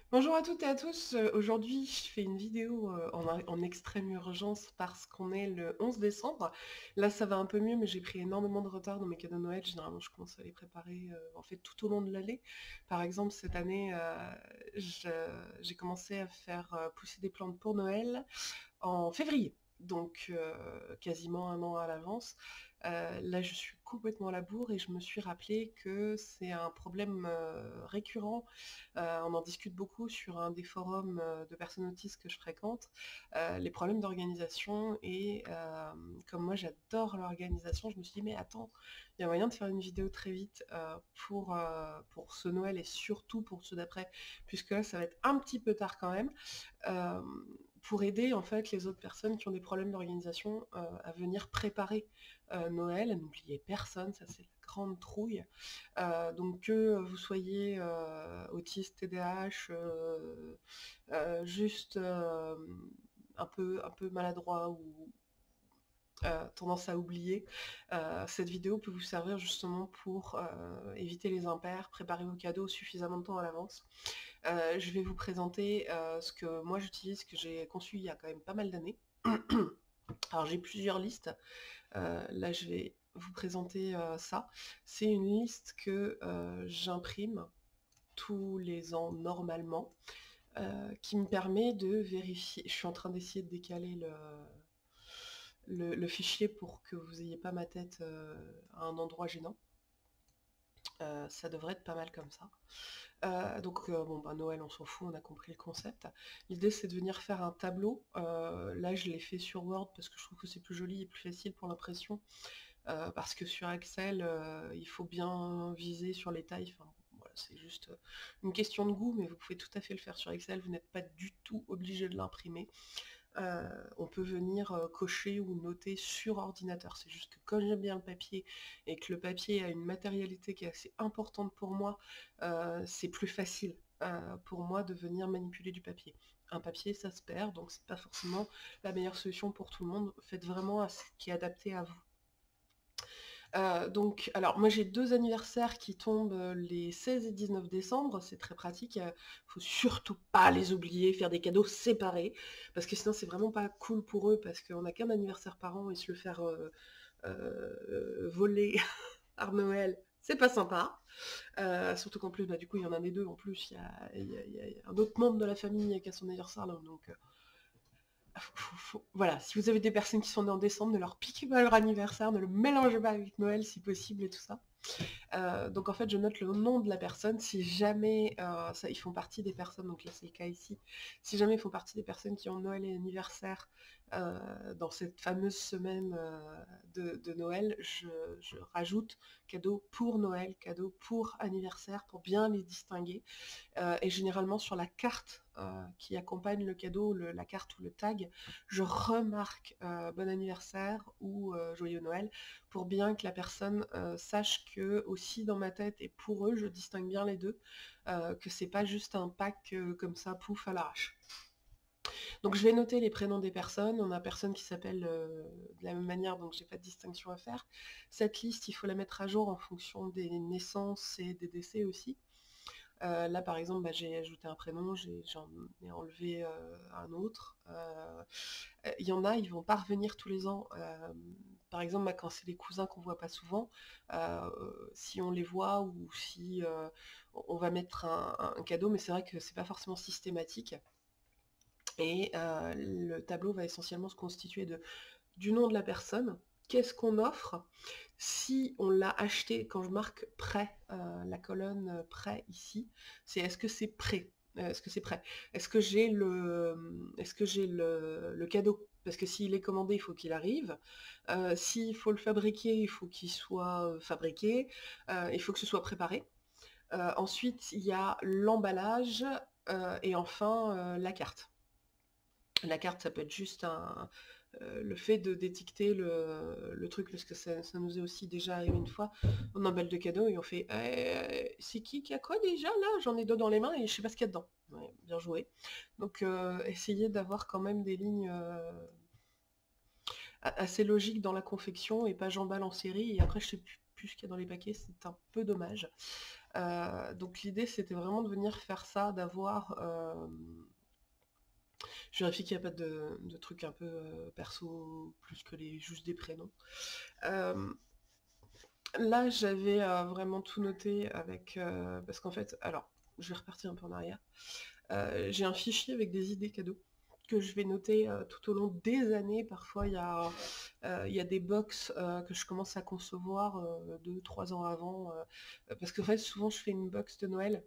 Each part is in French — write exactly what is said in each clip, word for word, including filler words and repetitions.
Bonjour à toutes et à tous. Euh, Aujourd'hui, je fais une vidéo euh, en, en extrême urgence parce qu'on est le onze décembre. Là, ça va un peu mieux, mais j'ai pris énormément de retard dans mes cadeaux de Noël. Généralement, je commence à les préparer euh, en fait tout au long de l'année. Par exemple, cette année, euh, je- j'ai commencé à faire euh, pousser des plantes pour Noël en février, donc euh, quasiment un an à l'avance. Euh, là, je suis complètement à la bourre et je me suis rappelé que c'est un problème euh, récurrent. Euh, on en discute beaucoup sur un des forums euh, de personnes autistes que je fréquente, euh, les problèmes d'organisation. Et euh, comme moi, j'adore l'organisation, je me suis dit, mais attends, il y a moyen de faire une vidéo très vite euh, pour, euh, pour ce Noël et surtout pour ceux d'après, puisque là, ça va être un petit peu tard quand même. Euh, pour aider en fait les autres personnes qui ont des problèmes d'organisation euh, à venir préparer euh, Noël. N'oubliez personne, ça c'est la grande trouille. Euh, donc que vous soyez euh, autiste, T D A H, euh, euh, juste euh, un peu, un peu maladroit ou euh, tendance à oublier, euh, cette vidéo peut vous servir justement pour euh, éviter les impairs, préparer vos cadeaux suffisamment de temps à l'avance. Euh, je vais vous présenter euh, ce que moi j'utilise, que j'ai conçu il y a quand même pas mal d'années. Alors j'ai plusieurs listes. Euh, là je vais vous présenter euh, ça. C'est une liste que euh, j'imprime tous les ans normalement, euh, qui me permet de vérifier. Je suis en train d'essayer de décaler le, le, le fichier pour que vous n'ayez pas ma tête euh, à un endroit gênant. Euh, ça devrait être pas mal comme ça. Euh, donc euh, bon bah Noël on s'en fout, on a compris le concept. L'idée c'est de venir faire un tableau. Euh, là je l'ai fait sur Word parce que je trouve que c'est plus joli et plus facile pour l'impression. Euh, parce que sur Excel euh, il faut bien viser sur les tailles. Enfin, bon, voilà, c'est juste euh, une question de goût, mais vous pouvez tout à fait le faire sur Excel, vous n'êtes pas du tout obligé de l'imprimer. Euh, on peut venir euh, cocher ou noter sur ordinateur. C'est juste que comme j'aime bien le papier et que le papier a une matérialité qui est assez importante pour moi, euh, c'est plus facile euh, pour moi de venir manipuler du papier. Un papier, ça se perd, donc c'est pas forcément la meilleure solution pour tout le monde. Faites vraiment à ce qui est adapté à vous. Euh, donc, alors moi j'ai deux anniversaires qui tombent euh, les seize et dix-neuf décembre, c'est très pratique. Il faut surtout pas les oublier, faire des cadeaux séparés, parce que sinon c'est vraiment pas cool pour eux, parce qu'on n'a qu'un anniversaire par an et se le faire euh, euh, voler par Noël, c'est pas sympa. Euh, surtout qu'en plus, bah, du coup, il y en a des deux en plus, il y a, il y a- il y a un autre membre de la famille qui a son anniversaire là, donc euh, faut- faut- faut- voilà, si vous avez des personnes qui sont nées en décembre, ne leur piquez pas leur anniversaire, ne le mélangez pas avec Noël si possible et tout ça. Euh, donc en fait, je note le nom de la personne. Si jamais euh, ça, ils font partie des personnes, donc là c'est le cas ici, si jamais ils font partie des personnes qui ont Noël et anniversaire euh, dans cette fameuse semaine euh, de, de Noël, je, je rajoute cadeau pour Noël, cadeau pour anniversaire, pour bien les distinguer. Euh, et généralement sur la carte euh, qui accompagne le cadeau, le- la carte ou le tag, je remarque euh, bon anniversaire ou euh, joyeux Noël pour bien que la personne euh, sache que aussi dans ma tête et pour eux je distingue bien les deux, euh, que c'est pas juste un pack euh, comme ça pouf à l'arrache. Donc je vais noter les prénoms des personnes. On a personne qui s'appelle euh, de la même manière, donc j'ai pas de distinction à faire. Cette liste, il faut la mettre à jour en fonction des naissances et des décès aussi. Euh, là, par exemple, bah, j'ai ajouté un prénom, j'ai- j'en ai enlevé euh, un autre. Euh, Il y en a, ils vont pas revenir tous les ans. Euh, par exemple, bah, quand c'est les cousins qu'on voit pas souvent, euh, si on les voit ou si euh, on va mettre un, un cadeau, mais c'est vrai que c'est pas forcément systématique. Et euh, le tableau va essentiellement se constituer de du nom de la personne, qu'est-ce qu'on offre, si on l'a acheté, quand je marque prêt, euh, la colonne euh, prêt ici, c'est est-ce que c'est prêt, Euh, est-ce que c'est prêt, est-ce que j'ai le, est-ce que j'ai le, le cadeau, parce que s'il est commandé, il faut qu'il arrive. Euh, s'il faut le fabriquer, il faut qu'il soit euh, fabriqué. Euh, il faut que ce soit préparé. Euh, ensuite, il y a l'emballage euh, et enfin euh, la carte. La carte, ça peut être juste un, euh, le fait de d'étiqueter le, le truc, parce que ça, ça nous est aussi déjà arrivé une fois, on emballe de cadeaux et on fait «Euh, c'est qui qui a quoi déjà là? J'en ai deux dans les mains et je sais pas ce qu'il y a dedans». Ouais, bien joué. Donc euh, essayez d'avoir quand même des lignes euh, a- assez logiques dans la confection et pas j'emballe en série et après je sais plus, plus ce qu'il y a dans les paquets, c'est un peu dommage. Euh, donc l'idée c'était vraiment de venir faire ça, d'avoir... euh, je vérifie qu'il n'y a pas de, de trucs un peu euh, perso, plus que les juste des prénoms. Euh, Là j'avais euh, vraiment tout noté avec... euh, parce qu'en fait, alors, je vais repartir un peu en arrière. Euh, j'ai un fichier avec des idées cadeaux que je vais noter euh, tout au long des années. Parfois, il y a, euh, il y a des box euh, que je commence à concevoir euh, deux, trois ans avant. Euh, parce qu'en fait, souvent, je fais une box de Noël.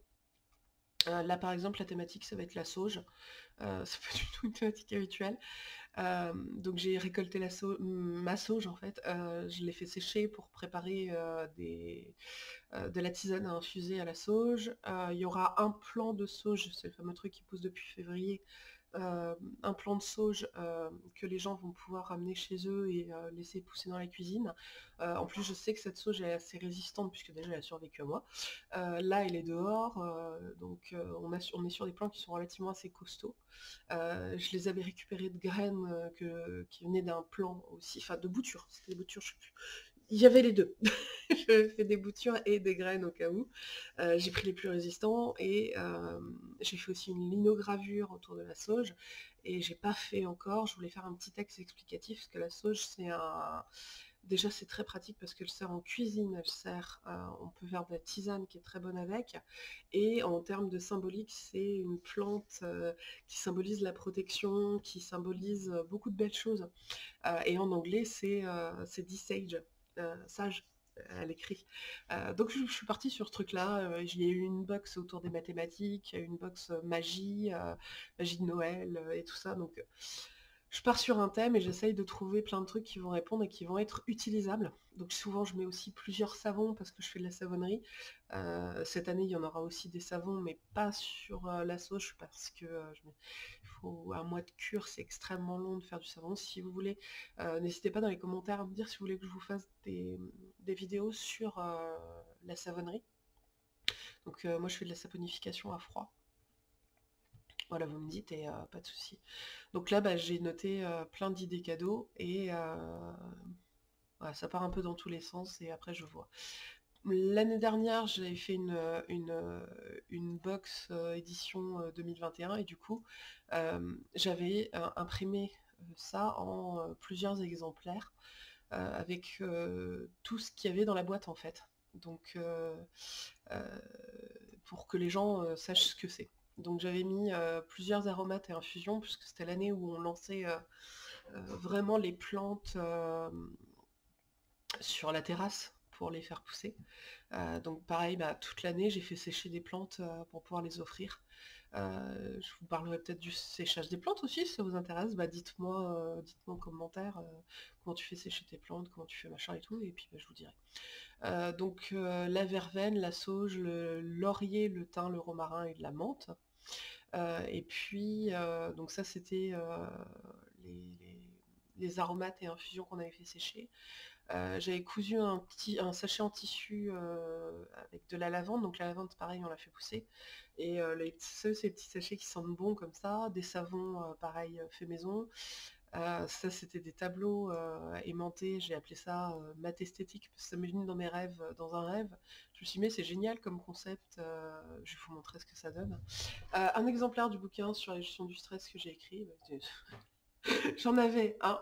Euh, là, par exemple, la thématique, ça va être la sauge. Euh, c'est pas du tout une thématique habituelle. Euh, donc j'ai récolté la sau- ma sauge en fait, Euh, je l'ai fait sécher pour préparer euh, des, euh, de la tisane à infuser à la sauge. Euh, Il y aura un plant de sauge, c'est le fameux truc qui pousse depuis février, euh, un plant de sauge euh, que les gens vont pouvoir ramener chez eux et euh, laisser pousser dans la cuisine. Euh, en plus, je sais que cette sauge est assez résistante puisque déjà elle a survécu à moi. Euh, là, elle est dehors, euh, donc euh, on, a, on est sur des plants qui sont relativement assez costauds. Euh, je les avais récupérés de graines euh, que, qui venaient d'un plant aussi, enfin de boutures, c'était des boutures, je sais plus. Il y avait les deux. J'avais fait des boutures et des graines au cas où. Euh, j'ai pris les plus résistants et euh, j'ai fait aussi une linogravure autour de la sauge. Et j'ai pas fait encore, je voulais faire un petit texte explicatif parce que la sauge c'est un... Déjà c'est très pratique parce qu'elle sert en cuisine, elle sert, euh, on peut faire de la tisane qui est très bonne avec. Et en termes de symbolique, c'est une plante euh, qui symbolise la protection, qui symbolise euh, beaucoup de belles choses. Euh, et en anglais, c'est euh, c'est dit sage, euh, sage à l'écrit. Euh, donc je, je suis partie sur ce truc-là. Euh, J'y ai eu une box autour des mathématiques, une box euh, magie, euh, magie de Noël euh, et tout ça. Donc euh, je pars sur un thème et j'essaye de trouver plein de trucs qui vont répondre et qui vont être utilisables. Donc souvent je mets aussi plusieurs savons parce que je fais de la savonnerie. Euh, cette année il y en aura aussi des savons mais pas sur euh, la sauge parce que euh, je mets- il faut un mois de cure, c'est extrêmement long de faire du savon. Si vous voulez, euh, n'hésitez pas dans les commentaires à me dire si vous voulez que je vous fasse des, des vidéos sur euh, la savonnerie. Donc euh, moi je fais de la saponification à froid. Voilà, vous me dites et euh, pas de souci. Donc là, bah, j'ai noté euh, plein d'idées cadeaux et euh, voilà, ça part un peu dans tous les sens et après je vois. L'année dernière, j'avais fait une, euh, une, euh, une box euh, édition euh, deux mille vingt et un et un et du coup, euh, j'avais euh, imprimé euh, ça en euh, plusieurs exemplaires euh, avec euh, tout ce qu'il y avait dans la boîte en fait. Donc, euh, euh, pour que les gens euh, sachent ce que c'est. Donc j'avais mis euh, plusieurs aromates et infusions, puisque c'était l'année où on lançait euh, euh, vraiment les plantes euh, sur la terrasse pour les faire pousser. Euh, donc pareil, bah, toute l'année, j'ai fait sécher des plantes euh, pour pouvoir les offrir. Euh, je vous parlerai peut-être du séchage des plantes aussi, si ça vous intéresse. Bah, dites-moi euh, dites-moi en commentaire euh, comment tu fais sécher tes plantes, comment tu fais machin et tout, et puis bah, je vous dirai. Euh, donc euh, la verveine, la sauge, le laurier, le thym, le romarin et de la menthe. Euh, et puis, euh, donc ça c'était euh, les, les- les aromates et infusions qu'on avait fait sécher. Euh, j'avais cousu un, petit, un sachet en tissu euh, avec de la lavande, donc la lavande pareil on l'a fait pousser. Et euh, les, petits- ces petits sachets qui sentent bon comme ça, des savons euh, pareil fait maison. Euh, ça, c'était des tableaux euh, aimantés, j'ai appelé ça euh, maths esthétique, parce que ça m'est venu dans mes rêves, euh, dans un rêve. Je me suis dit, mais c'est génial comme concept, euh, je vais vous montrer ce que ça donne. Euh, un exemplaire du bouquin sur la gestion du stress que j'ai écrit, bah, j'en avais un.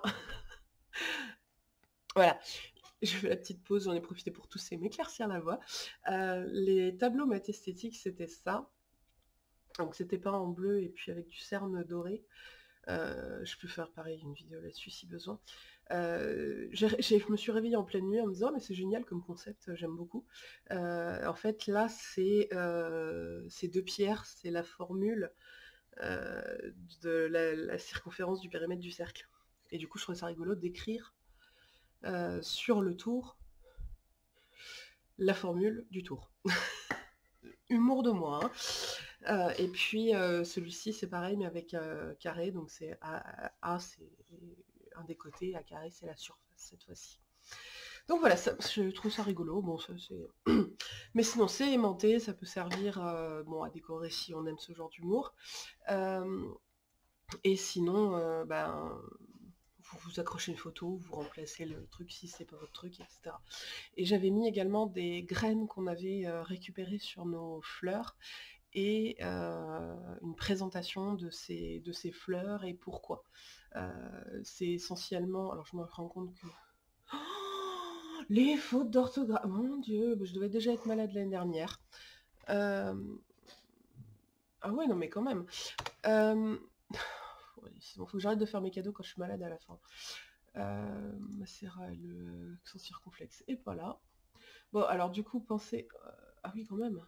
Voilà, je fais la petite pause, j'en ai profité pour tousser, m'éclaircir la voix. Euh, les tableaux maths esthétiques, c'était ça. Donc c'était peint en bleu et puis avec du cerne doré. Euh, je peux faire pareil, une vidéo là-dessus si besoin. Euh, j'ai- j'ai- je me suis réveillée en pleine nuit en me disant, oh, mais c'est génial comme concept, j'aime beaucoup. Euh, en fait, là, c'est euh, c'est deux pierres, c'est la formule euh, de la, la circonférence du périmètre du cercle. Et du coup, je trouvais ça rigolo d'écrire euh, sur le tour la formule du tour. Humour de moi, hein. Euh, et puis euh, celui-ci c'est pareil mais avec euh, carré, donc c'est A, A c'est un des côtés, A carré c'est la surface cette fois-ci. Donc voilà, ça, je trouve ça rigolo, bon ça c'est... mais sinon c'est aimanté, ça peut servir euh, bon, à décorer si on aime ce genre d'humour. Euh, et sinon, euh, ben, vous, vous accrochez une photo, vous remplacez le truc si c'est pas votre truc, et cetera. Et j'avais mis également des graines qu'on avait euh, récupérées sur nos fleurs et euh, une présentation de ces, de ces fleurs et pourquoi. Euh, c'est essentiellement... Alors je me rends compte que... Oh, les fautes d'orthographe, mon Dieu, je devais déjà être malade l'année dernière. Euh... Ah ouais, non mais quand même. Euh... Ouais, c'est bon, faut que j'arrête de faire mes cadeaux quand je suis malade à la fin. Euh... Macérat, le accent circonflexe est pas là. Bon, alors du coup, pensez... euh, Ah oui, quand même.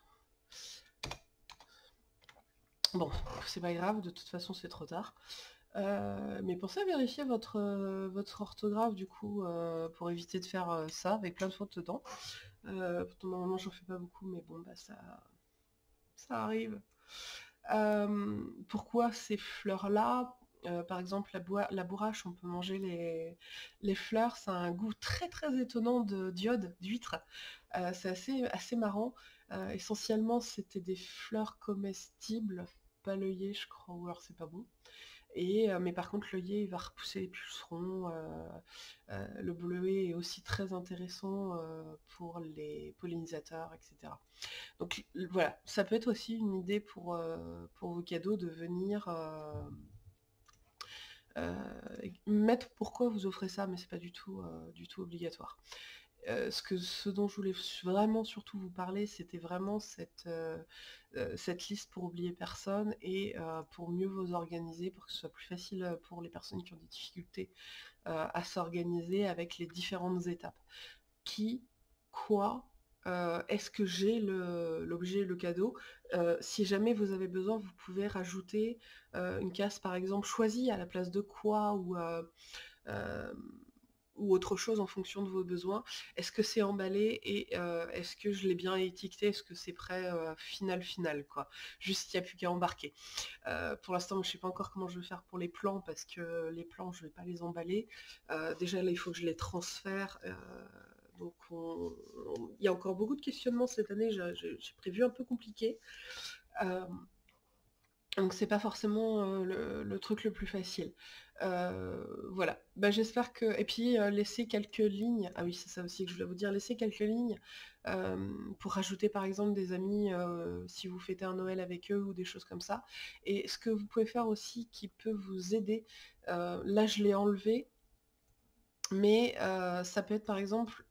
Bon, c'est pas grave, de toute façon c'est trop tard. Euh, mais pensez à vérifier votre, euh, votre orthographe du coup euh, pour éviter de faire euh, ça avec plein de fautes dedans. Euh, pourtant, normalement j'en fais pas beaucoup, mais bon bah ça, ça arrive. Euh, pourquoi ces fleurs-là? Euh, par exemple la, boi- la bourrache, on peut manger les, les fleurs, ça a un goût très très étonnant de d'iode, d'huître. Euh, c'est assez, assez marrant. Euh, essentiellement c'était des fleurs comestibles, pas l'œillet je crois, ou alors c'est pas bon. Et, euh, mais par contre, l'œillet, il va repousser les pucerons. Euh, euh, le bleuet est aussi très intéressant euh, pour les pollinisateurs, et cetera. Donc voilà, ça peut être aussi une idée pour, euh, pour vos cadeaux de venir euh, euh, mettre pourquoi vous offrez ça, mais c'est pas du tout, euh, du tout obligatoire. Euh, ce, que, ce dont je voulais vraiment surtout vous parler, c'était vraiment cette, euh, euh, cette liste pour oublier personne et euh, pour mieux vous organiser, pour que ce soit plus facile pour les personnes qui ont des difficultés euh, à s'organiser avec les différentes étapes. Qui, quoi, euh, est-ce que j'ai l'objet, le, le cadeau? Euh, si jamais vous avez besoin, vous pouvez rajouter euh, une case par exemple choisie à la place de quoi ou... Euh, euh, ou autre chose en fonction de vos besoins. Est-ce que c'est emballé et euh, est-ce que je l'ai bien étiqueté? Est-ce que c'est prêt euh, final final quoi? Juste il n'y a plus qu'à embarquer. Euh, pour l'instant je ne sais pas encore comment je vais faire pour les plans parce que les plans je ne vais pas les emballer. Euh, déjà là il faut que je les transfère. Euh, donc on... On... il y a encore beaucoup de questionnements cette année, j'ai prévu un peu compliqué. Euh, donc c'est pas forcément euh, le, le truc le plus facile. Euh, voilà. Bah, j'espère que. Et puis euh, laisser quelques lignes. Ah oui, c'est ça aussi que je voulais vous dire. Laisser quelques lignes euh, pour rajouter par exemple des amis euh, si vous fêtez un Noël avec eux ou des choses comme ça. Et ce que vous pouvez faire aussi qui peut vous aider. Euh, là je l'ai enlevé, mais euh, ça peut être par exemple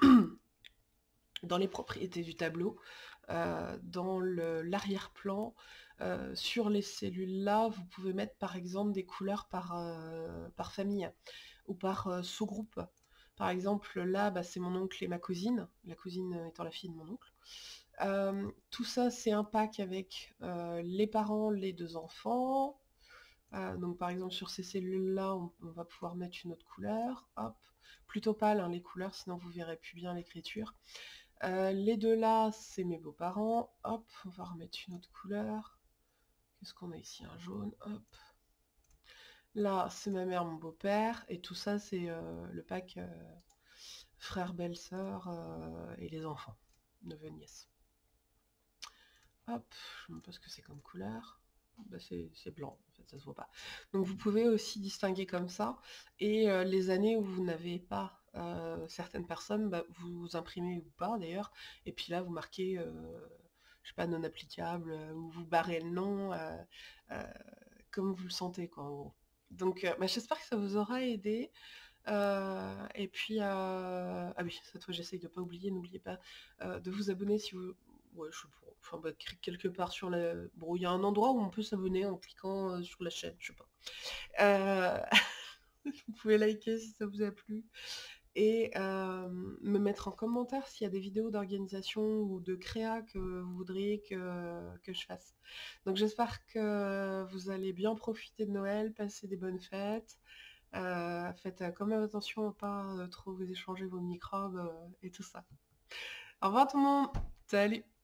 dans les propriétés du tableau, euh, dans l'arrière-plan, euh, sur les cellules-là, vous pouvez mettre par exemple des couleurs par, euh, par famille ou par euh, sous-groupe. Par exemple, là, bah, c'est mon oncle et ma cousine, la cousine étant la fille de mon oncle. Euh, tout ça, c'est un pack avec euh, les parents, les deux enfants. Euh, donc par exemple, sur ces cellules-là, on, on va pouvoir mettre une autre couleur. Hop, plutôt pâle, hein, les couleurs, sinon vous verrez plus bien l'écriture. Euh, les deux là, c'est mes beaux-parents. Hop, on va remettre une autre couleur. Qu'est-ce qu'on a ici? Un jaune, hop. Là, c'est ma mère, mon beau-père. Et tout ça, c'est euh, le pack euh, frère, belle-sœur euh, et les enfants. Neveu, nièce. Hop, je ne sais pas ce que c'est comme couleur. Bah, c'est blanc, en fait, ça se voit pas. Donc vous pouvez aussi distinguer comme ça. Et euh, les années où vous n'avez pas euh, certaines personnes, bah, vous imprimez ou pas d'ailleurs. Et puis là, vous marquez, euh, je sais pas, non applicable, euh, ou vous barrez le nom, euh, euh, comme vous le sentez, quoi, en gros. Donc euh, bah, j'espère que ça vous aura aidé. Euh, et puis, euh, ah oui, cette fois j'essaye de pas oublier, n'oubliez pas euh, de vous abonner si vous... Ouais, je sais pas, enfin, bah, quelque part sur la... Bon, il y a un endroit où on peut s'abonner en cliquant euh, sur la chaîne, je sais pas. Euh, Vous pouvez liker si ça vous a plu. Et euh, me mettre en commentaire s'il y a des vidéos d'organisation ou de créa que vous voudriez que, que je fasse. Donc j'espère que vous allez bien profiter de Noël, passer des bonnes fêtes. Euh, faites euh, quand même attention à pas euh, trop vous échanger vos microbes euh, et tout ça. Au revoir tout le monde. Salut.